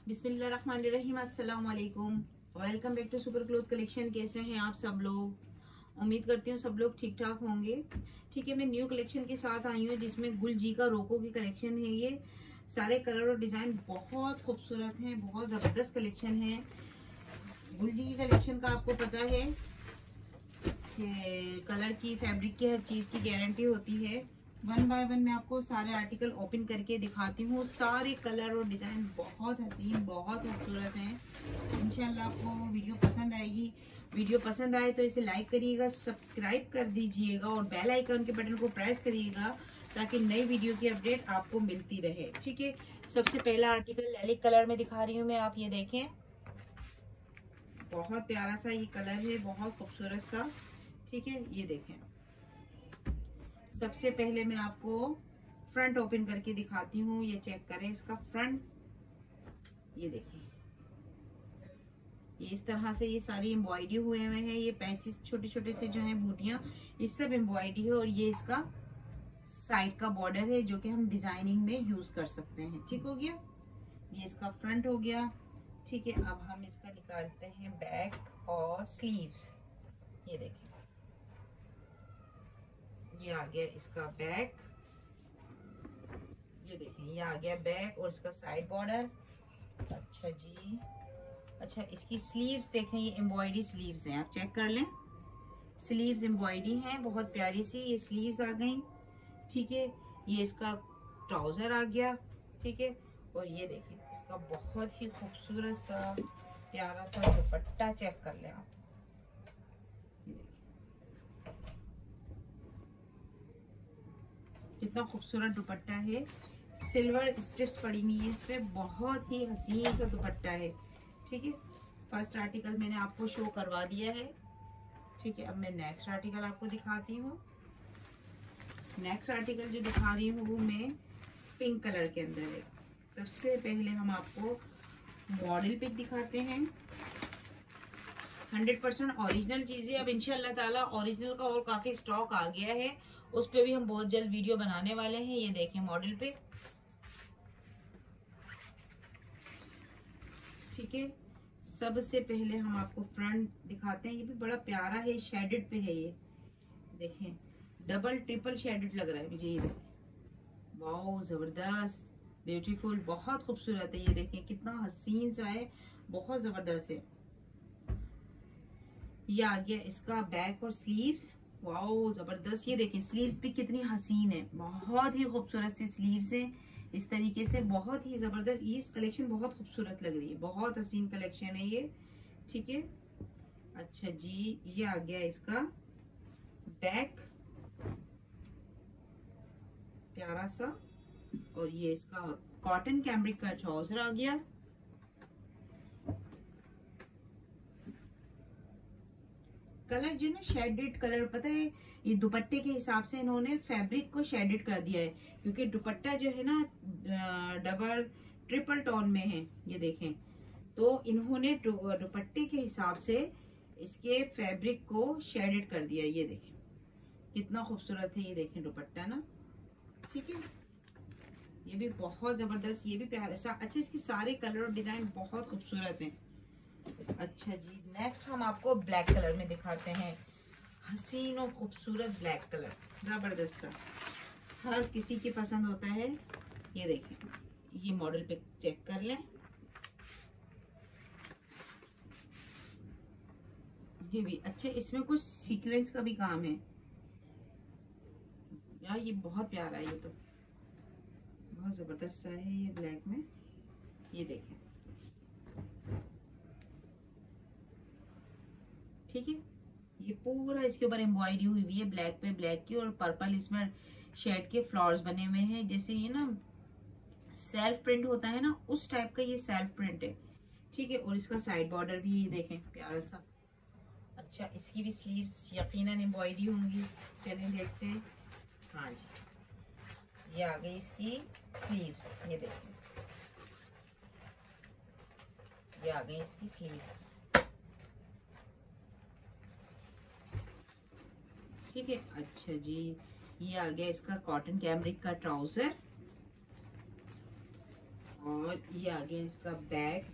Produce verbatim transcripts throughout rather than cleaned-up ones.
बिस्मिल्लाहिर्रहमानिर्रहीम, अस्सलाम वालेकुम। Welcome back to super cloth collection. कैसे हैं आप सब लोग? उम्मीद करती हूँ सब लोग ठीक ठाक होंगे। ठीक है, मैं न्यू कलेक्शन के साथ आई हूँ जिसमें गुल जी का रोको की कलेक्शन है। ये सारे कलर और डिजाइन बहुत खूबसूरत हैं, बहुत जबरदस्त कलेक्शन है। गुल जी की कलेक्शन का आपको पता है कि कलर की, फैब्रिक की, हर चीज की गारंटी होती है। वन बाय वन मैं आपको सारे आर्टिकल ओपन करके दिखाती हूँ। सारे कलर और डिजाइन बहुत हसीन, बहुत खूबसूरत हैं। इंशाल्लाह आपको वीडियो पसंद आएगी। वीडियो पसंद आए तो इसे लाइक करिएगा, सब्सक्राइब कर दीजिएगा और बेल आइकन के बटन को प्रेस करिएगा ताकि नई वीडियो की अपडेट आपको मिलती रहे। ठीक है, सबसे पहला आर्टिकल लैलिक कलर में दिखा रही हूँ मैं। आप ये देखें, बहुत प्यारा सा ये कलर है, बहुत खूबसूरत सा। ठीक है, ये देखें। सबसे पहले मैं आपको फ्रंट ओपन करके दिखाती हूँ। ये चेक करें इसका फ्रंट, ये देखिए। ये इस तरह से ये सारी एम्ब्रॉयडरी हुए हुए हैं। ये पैचेस छोटे छोटे से जो हैं बूटियां, ये सब एम्ब्रॉयडरी है। और ये इसका साइड का बॉर्डर है जो कि हम डिजाइनिंग में यूज कर सकते हैं। ठीक हो गया, ये इसका फ्रंट हो गया। ठीक है, अब हम इसका निकालते हैं बैक और स्लीव्स। ये देखिए, ये आ गया इसका बैक। ये देखिए, ये आ गया बैक और इसका साइड बॉर्डर। अच्छा जी, अच्छा इसकी स्लीव्स देखें, ये एम्ब्रॉयडरी स्लीव्स हैं, आप चेक कर लें। स्लीव्स एम्ब्रॉयडरी हैं, बहुत प्यारी सी ये स्लीव्स आ गई। ठीक है, ये इसका ट्राउजर आ गया। ठीक है, और ये देखिए इसका बहुत ही खूबसूरत सा प्यारा सा दुपट्टा चेक कर लें आप। कितना खूबसूरत दुपट्टा है, सिल्वर स्ट्रिप्स पड़ी हुई है इस पे, बहुत ही हसीन सा दुपट्टा है। ठीक है, फर्स्ट आर्टिकल मैंने आपको शो करवा दिया है। ठीक है, अब मैं नेक्स्ट आर्टिकल आपको दिखाती हूँ। नेक्स्ट आर्टिकल जो दिखा रही हूँ वो मैं पिंक कलर के अंदर है। सबसे पहले हम आपको मॉडल पिक दिखाते हैं। हंड्रेड परसेंट ओरिजिनल चीजें अब इंशाल्लाह ताला ओरिजिनल का और काफी स्टॉक आ गया है, उस पे भी हम बहुत जल्द वीडियो बनाने वाले हैं। ये देखें मॉडल पिक। ठीक है, सबसे पहले हम आपको फ्रंट दिखाते हैं। ये भी बड़ा प्यारा है, शेडेड पे है। ये देखें, डबल ट्रिपल शेडेड लग रहा है मुझे। ये देखें, वाओ जबरदस्त, ब्यूटीफुल, बहुत खूबसूरत है। ये देखें कितना हसीन सा है, बहुत जबरदस्त है। ये आ गया इसका बैक और स्लीव्स, वाओ जबरदस्त। ये देखें स्लीव्स भी कितनी हसीन है, बहुत ही खूबसूरत सी स्लीव्स हैं इस तरीके से, बहुत ही जबरदस्त। ये कलेक्शन बहुत खूबसूरत लग रही है, बहुत हसीन कलेक्शन है ये। ठीक है, अच्छा जी, ये आ गया इसका बैक, प्यारा सा। और ये इसका कॉटन कैम्ब्रिक का ट्राउजर आ गया। कलर जो ना शेडेड कलर, पता है ये दुपट्टे के हिसाब से इन्होंने फैब्रिक को शेडेड कर दिया है, क्योंकि दुपट्टा जो है ना डबल ट्रिपल टोन में है। ये देखें, तो इन्होंने दुपट्टे के हिसाब से इसके फैब्रिक को शेडेड कर दिया। ये देखें कितना खूबसूरत है, ये देखें दुपट्टा ना। ठीक है, ये भी बहुत जबरदस्त, ये भी प्यारा सा। अच्छा, इसके सारे कलर और डिजाइन बहुत खूबसूरत हैं। अच्छा जी, नेक्स्ट हम आपको ब्लैक कलर में दिखाते हैं। हसीन और खूबसूरत ब्लैक कलर, जबरदस्त सा, हर किसी की पसंद होता है। ये देखें, ये मॉडल पे चेक कर लें। ये भी अच्छा, इसमें कुछ सीक्वेंस का भी काम है यार, ये बहुत प्यारा है। ये तो बहुत जबरदस्त सा है ये ब्लैक में। ये देखें, ठीक है, ये पूरा इसके ऊपर एम्ब्रॉयडरी हुई हुई है ब्लैक पे ब्लैक की, और पर्पल इसमें शेड के फ्लावर्स बने हुए हैं, जैसे ये ना सेल्फ प्रिंट होता है ना, उस टाइप का ये सेल्फ प्रिंट है। ठीक है, और इसका साइड बॉर्डर भी ये देखें प्यारा सा। अच्छा, इसकी भी स्लीव्स यकीनन एम्ब्रॉयडरी होंगी, चलें देखते हैं। हाँ जी, ये आ गई इसकी स्लीव्स। ये देखें, ये आ गई इसकी स्लीव्स। ठीक है, अच्छा जी, ये आ गया इसका कॉटन कैम्ब्रिक का ट्राउजर। और ये आ गया इसका बैक,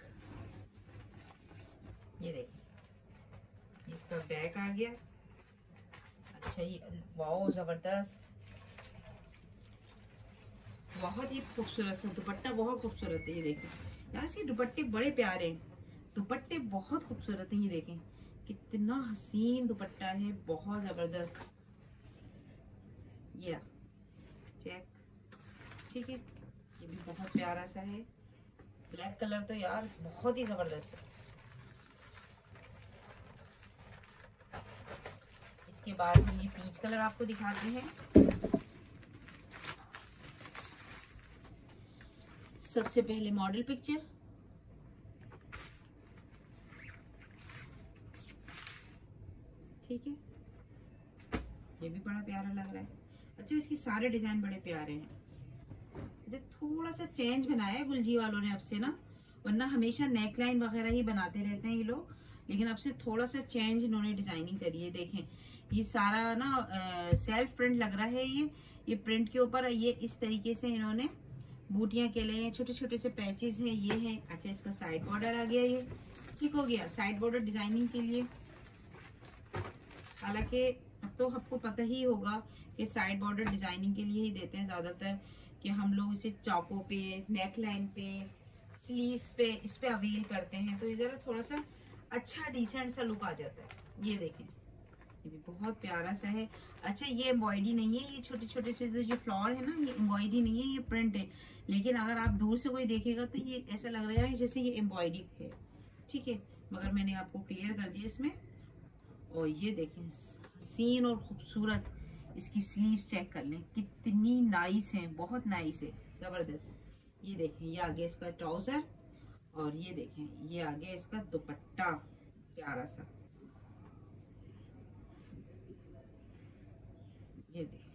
ये देखिए इसका बैक आ गया। अच्छा ये वाओ जबरदस्त, बहुत ही खूबसूरत सा दुपट्टा, बहुत खूबसूरत है। ये देखिए यार इसके दुपट्टे बड़े प्यारे हैं, दुपट्टे बहुत खूबसूरत हैं। ये देखें कितना हसीन दुपट्टा है, बहुत जबरदस्त। ये चेक, ठीक है, ये भी बहुत प्यारा सा है। ब्लैक कलर तो यार बहुत ही जबरदस्त है। इसके बाद हम ये पीच कलर आपको दिखाते हैं। सबसे पहले मॉडल पिक्चर, ठीक है, ये भी बड़ा प्यारा लग रहा है। अच्छा इसके सारे डिजाइन बड़े प्यारे हैं। थोड़ा सा चेंज बनाया है गुलजी वालों ने अब से ना, वरना हमेशा नेक लाइन वगैरह ही बनाते रहते हैं ये लोग, लेकिन अब से थोड़ा सा चेंज इन्होंने डिजाइनिंग करी है। देखें ये सारा ना आ, सेल्फ प्रिंट लग रहा है। ये ये प्रिंट के ऊपर ये इस तरीके से इन्होंने बूटियां के लिए छोटे छोटे से पैचेस हैं, ये है। अच्छा इसका साइड बॉर्डर आ गया, ये ठीक हो गया साइड बॉर्डर डिजाइनिंग के लिए। हालांकि अब तो आपको पता ही होगा कि साइड बॉर्डर डिजाइनिंग के लिए ही देते हैं ज्यादातर, कि हम लोग इसे चौकों पे, नेक लाइन पे, स्लीव्स पे, इस पे अवेल करते हैं, तो ये जरा थोड़ा सा अच्छा डिसेंट सा लुक आ जाता है। ये देखें ये भी बहुत प्यारा सा है। अच्छा ये एम्ब्रॉयडरी नहीं है, ये छोटे छोटे से जो फ्लावर है ना, ये एम्ब्रॉयडरी नहीं है, ये प्रिंट है। लेकिन अगर आप दूर से कोई देखेगा तो ये ऐसा लग रहा है जैसे ये एम्ब्रॉयडरी है, ठीक है, मगर मैंने आपको क्लियर कर दिया इसमें। और ये देखें हसीन और खूबसूरत इसकी स्लीव्स चेक कर लें, कितनी नाइस है, बहुत नाइस है, जबरदस्त। ये देखें ये आ गया इसका ट्राउजर, और ये देखें ये आ गया इसका दुपट्टा प्यारा सा। ये देखें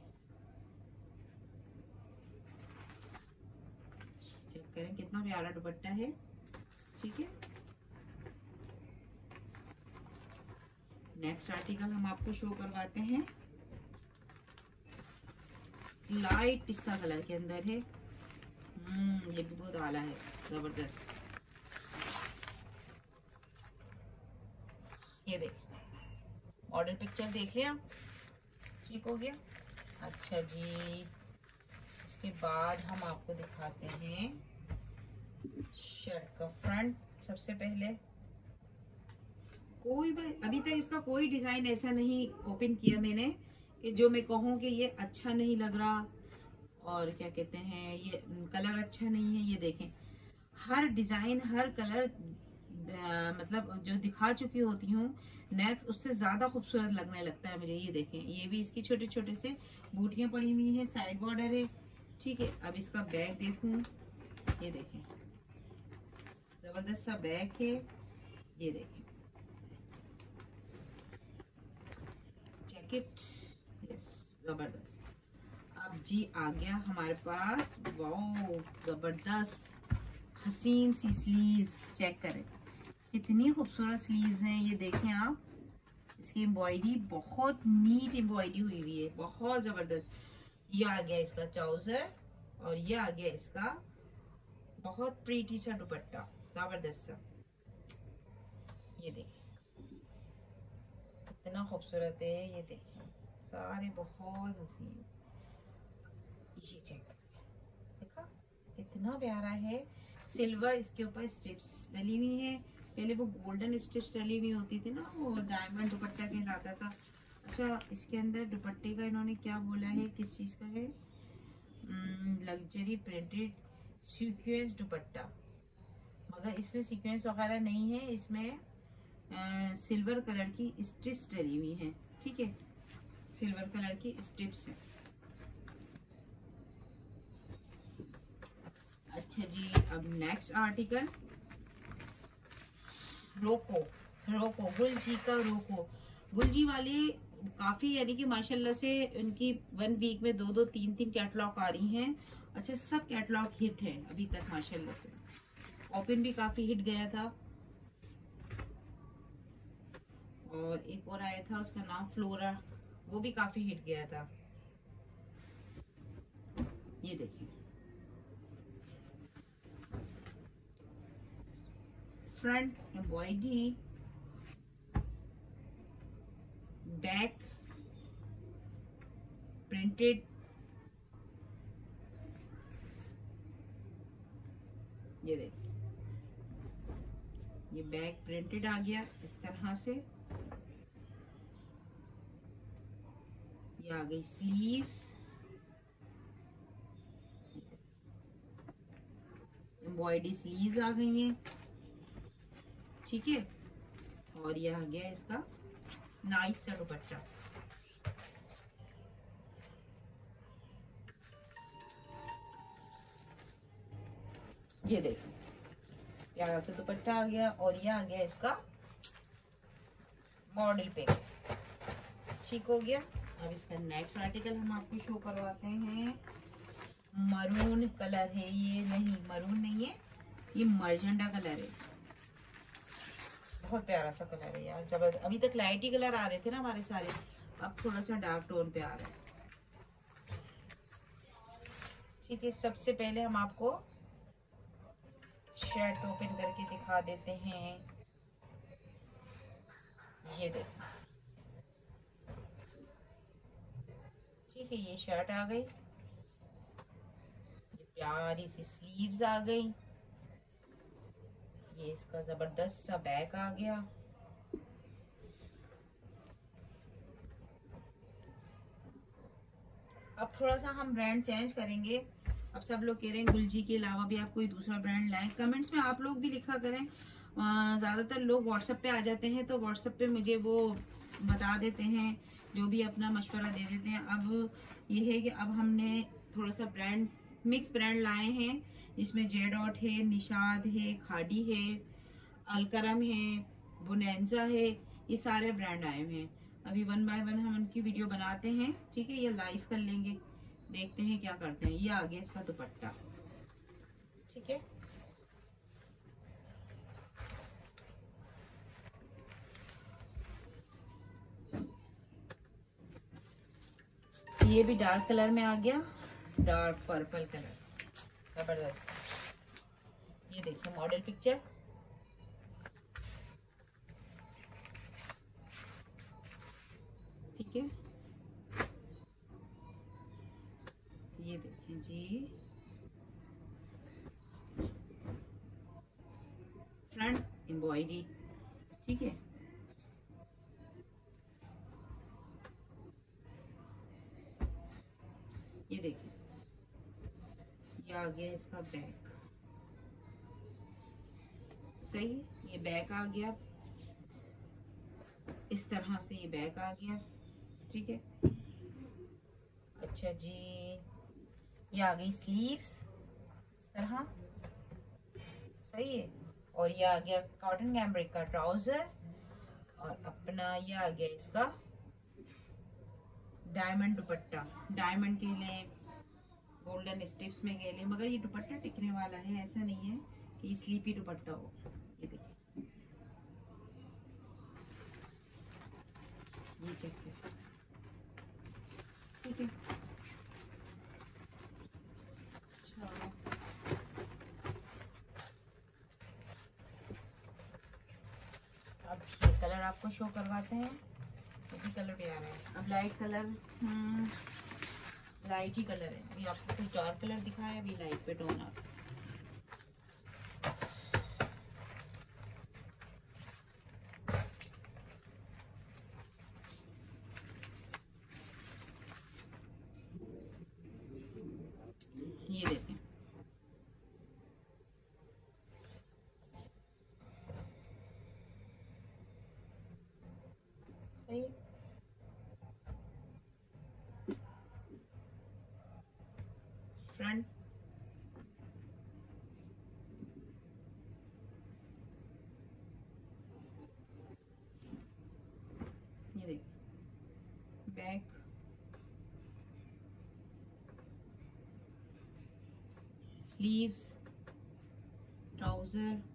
चेक करें कितना प्यारा दुपट्टा है, ठीक है। नेक्स्ट आर्टिकल हम आपको शो करवाते हैं, लाइट पिस्ता कलर के अंदर है। हम्म ये भी बहुत आला है, जबरदस्त। ये देख मॉडल पिक्चर देख लिया, ठीक हो गया। अच्छा जी इसके बाद हम आपको दिखाते हैं शर्ट का फ्रंट। सबसे पहले कोई भी अभी तक इसका कोई डिजाइन ऐसा नहीं ओपन किया मैंने कि जो मैं कहूँ कि ये अच्छा नहीं लग रहा, और क्या कहते हैं ये कलर अच्छा नहीं है। ये देखें हर डिजाइन हर कलर आ, मतलब जो दिखा चुकी होती हूँ नेक्स्ट उससे ज्यादा खूबसूरत लगने लगता है मुझे। ये देखें ये भी इसकी छोटे छोटे से बूटियां पड़ी हुई हैं, साइड बॉर्डर है, ठीक है। अब इसका बैग देखूं, ये देखें जबरदस्त सा बैग है। ये देखें जैकेट, यस जबरदस्त। अब जी आ गया हमारे पास, वाओ जबरदस्त हसीन सी स्लीव्स, चेक करें कितनी खूबसूरत स्लीव्स हैं। ये देखें आप, इसकी एम्ब्रॉयडरी बहुत नीट एम्ब्रॉयडरी हुई हुई है, बहुत जबरदस्त। ये आ गया इसका ट्राउजर, और ये आ गया इसका बहुत प्रीटी सा दुपट्टा, जबरदस्त सा। ये देखें कितना खूबसूरत है, ये देखें सारे बहुत हसीन। ये चेक देखा कितना प्यारा है, सिल्वर इसके ऊपर स्ट्रिप्स डली हुई है। पहले वो गोल्डन स्ट्रिप्स डली हुई होती थी ना, वो डायमंड दुपट्टा कहलाता था। अच्छा इसके अंदर दुपट्टे का इन्होंने क्या बोला है, किस चीज का है, लग्जरी प्रिंटेड सीक्वेंस दुपट्टा, मगर इसमें सीक्वेंस वगैरह नहीं है, इसमें आ, सिल्वर कलर की स्ट्रिप्स डली हुई हैं, ठीक है, सिल्वर कलर की स्ट्रिप्स है। अच्छा जी अब नेक्स्ट आर्टिकल रोको, रोको गुलजी का रोको। गुलजी वाले काफी यानी कि माशाल्लाह से उनकी वन वीक में दो दो तीन तीन कैटलॉग आ रही हैं। अच्छा सब कैटलॉग हिट है अभी तक माशाल्लाह से, ओपन भी काफी हिट गया था, और एक और आया था उसका नाम फ्लोरा, वो भी काफी हिट गया था। ये देखिए फ्रंट एम्ब्रॉयडरी, बैक प्रिंटेड, ये देखिए ये बैक प्रिंटेड आ गया इस तरह से। ये आ गई स्लीव्स, एम्ब्रॉयडरी स्लीव्स आ गई हैं, ठीक है। और ये आ गया इसका नाइस सा दुपट्टा। ये देखिए प्यारा सा दुपट्टा आ गया और ये आ गया इसका मॉडल पे, ठीक हो गया। अब इसका नेक्स्ट आर्टिकल हम आपको शो करवाते हैं। मरून कलर है ये, नहीं मरून नहीं है, ये मर्जेंडा कलर है। बहुत प्यारा सा कलर है यार, जबरदस्त। अभी तक लाइट ही कलर आ रहे थे ना हमारे सारे, अब थोड़ा सा डार्क टोन पे आ रहा है, ठीक है। सबसे पहले हम आपको शर्ट ओपन करके दिखा देते हैं। ये देखो, ठीक है, ये शर्ट आ गई, ये प्यारी सी स्लीव्स आ गई, ये इसका जबरदस्त सा बैक आ गया। अब थोड़ा सा हम ब्रांड चेंज करेंगे। अब सब लोग कह रहे हैं गुलजी के अलावा भी आप कोई दूसरा ब्रांड लाएं। कमेंट्स में आप लोग भी लिखा करें। ज़्यादातर लोग व्हाट्सएप पे आ जाते हैं, तो व्हाट्सएप पे मुझे वो बता देते हैं, जो भी अपना मशवरा दे देते हैं। अब ये है कि अब हमने थोड़ा सा ब्रांड मिक्स ब्रांड लाए हैं, जिसमें जे डॉट है, निशाद है, खाड़ी है, अलकरम है, बोनेंजा है, ये सारे ब्रांड आए हुए हैं। अभी वन बाय वन हम उनकी वीडियो बनाते हैं, ठीक है। ये लाइव कर लेंगे, देखते हैं क्या करते हैं। ये आ गया इसका दुपट्टा, ठीक है। ये भी डार्क कलर में आ गया, डार्क पर्पल कलर, जबरदस्त। ये देखिए मॉडल पिक्चर, ठीक है। ये देखिए जी, फ्रंट एम्ब्रॉयडरी, ठीक है। ये देखिए ये आ गया इसका बैक, सही है। ये बैक आ गया इस तरह से, ये बैक आ गया, ठीक है। अच्छा जी, ये आ गई स्लीव्स इस तरह, सही है। और ये आ गया कॉटन कैम्ब्रिक का ट्राउजर, और अपना ये आ गया इसका डायमंड दुपट्टा। डायमंड के लिए, गोल्डन स्टिप्स में के लिए, मगर ये दुपट्टा टिकने वाला है, ऐसा नहीं है कि स्लीपी दुपट्टा हो। ये देखिए, ये चेक कर, ठीक है। अच्छा, अब ये कलर आपको शो करवाते हैं। ये भी कलर पे आ रहा है। अब लाइट कलर, हम्म लाइट ही कलर है। अभी आपको कुछ डार्क कलर दिखाया, अभी लाइट पे टोन आ रहा है। ये देखें, सही। फ्रंट, ये देखिए बैक, स्लीव्स, ट्राउजर,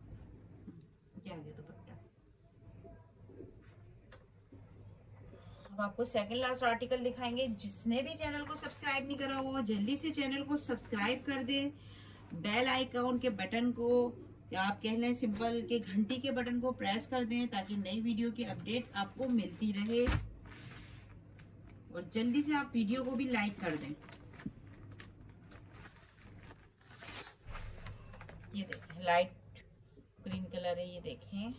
क्या आ गया दुपट्टा। अब अब आपको सेकंड लास्ट आर्टिकल दिखाएंगे। जिसने भी चैनल को सब्सक्राइब नहीं करा हुआ जल्दी से चैनल को सब्सक्राइब कर दें, बेल आइकॉन के बटन को या आप कह लें सिंपल के घंटी के बटन को प्रेस कर दें ताकि नई वीडियो की अपडेट आपको मिलती रहे, और जल्दी से आप वीडियो को भी लाइक कर दें। ये देखें लाइट ग्रीन कलर है, ये देखें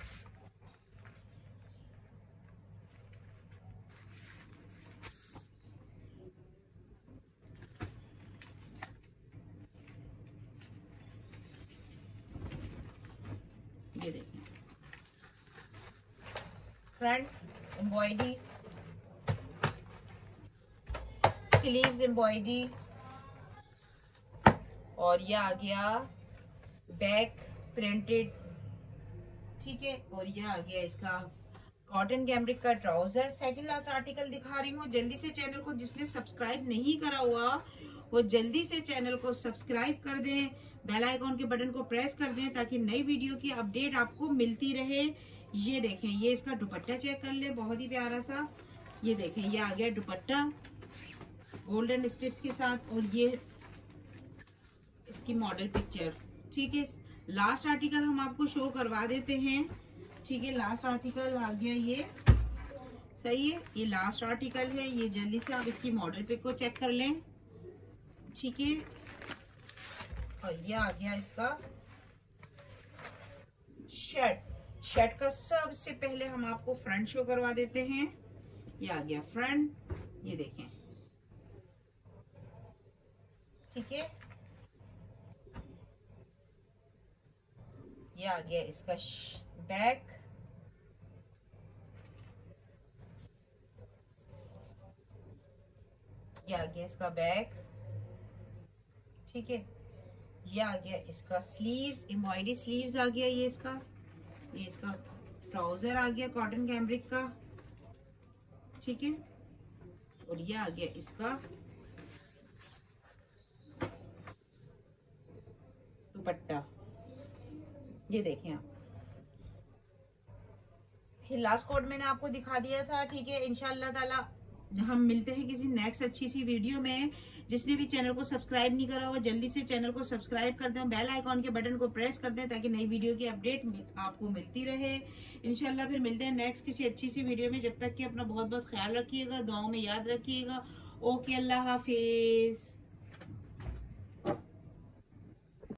ये देखें फ्रंट एम्ब्रॉयडरी, स्लीव्स एम्ब्रॉयडरी, और ये आ गया बैक प्रिंटेड, ठीक है। और ये आ गया इसका कॉटन कैमरिक का ट्राउजर। सेकंड लास्ट आर्टिकल दिखा रही हूँ। जल्दी से चैनल को जिसने सब्सक्राइब नहीं करा हुआ वो जल्दी से चैनल को सब्सक्राइब कर दें, बेल आइकॉन के बटन को प्रेस कर दें ताकि नई वीडियो की अपडेट आपको मिलती रहे। ये देखें, ये इसका दुपट्टा चेक कर ले, बहुत ही प्यारा सा। ये देखें, ये आ गया दुपट्टा गोल्डन स्ट्रिप्स के साथ, और ये इसकी मॉडल पिक्चर, ठीक है। लास्ट आर्टिकल हम आपको शो करवा देते हैं, ठीक है। लास्ट आर्टिकल आ गया ये, सही है, ये लास्ट आर्टिकल है। ये जल्दी से आप इसकी मॉडल पिक को चेक कर लें, ठीक है। और ये आ गया इसका शर्ट। शर्ट का सबसे पहले हम आपको फ्रंट शो करवा देते हैं। ये आ गया फ्रंट, ये देखें, ठीक है। ये आ गया इसका बैक, ये आ गया इसका बैक, ठीक है। ये आ गया इसका स्लीव्स, एम्ब्रॉयडरी स्लीव्स आ गया ये इसका। ये इसका ट्राउजर आ गया कॉटन कैमरिक का, ठीक है। और ये आ गया इसका दुपट्टा, ये देखें आप। लास्ट कोड मैंने आपको दिखा दिया था, ठीक है। इंशाल्लाह ताला हम मिलते हैं किसी नेक्स्ट अच्छी सी वीडियो में। जिसने भी चैनल को सब्सक्राइब नहीं करा हुआ जल्दी से चैनल को सब्सक्राइब कर दें, बेल आइकॉन के बटन को प्रेस कर दें ताकि नई वीडियो की अपडेट आपको मिलती रहे। इंशाल्लाह फिर मिलते हैं नेक्स्ट किसी अच्छी सी वीडियो में। जब तक कि अपना बहुत बहुत ख्याल रखिएगा, दुआओं में याद रखिएगा। ओके, अल्लाह हाफिज।